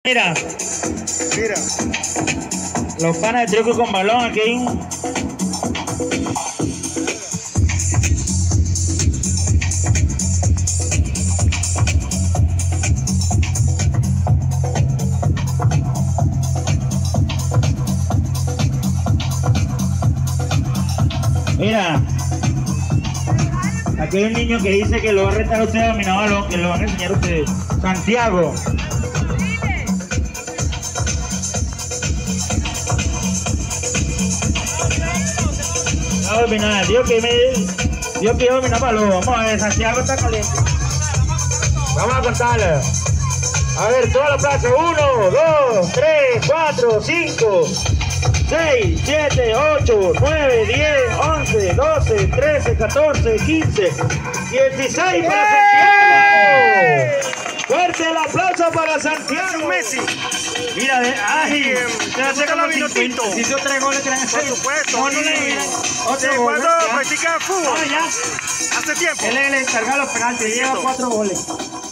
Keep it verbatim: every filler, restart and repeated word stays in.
Mira, Mira. los panas de truco con balón, aquí hay un... Mira, aquí hay un niño que dice que lo va a retar a usted a dominar balón, que lo van a enseñar a ustedes. Santiago. No dominar, Dios que me... Dios que domina balón. Vamos a ver, Santiago está caliente. Vamos a contarle. A ver, toda la plaza. Uno, dos, tres, cuatro, cinco, seis, siete, ocho, nueve, diez, once, doce, trece, catorce, quince, dieciséis para Santiago. Fuerte el aplauso para Santiago. Messi. Mira, de, ay, ¿Te gusta la vino tinto? hizo tres goles, tres Por supuesto. No, no le ¿De otro gol. cuándo practica fútbol? Ah, ya. Hace tiempo. Él es el encargado de los penaltis, lleva Cierto. cuatro goles.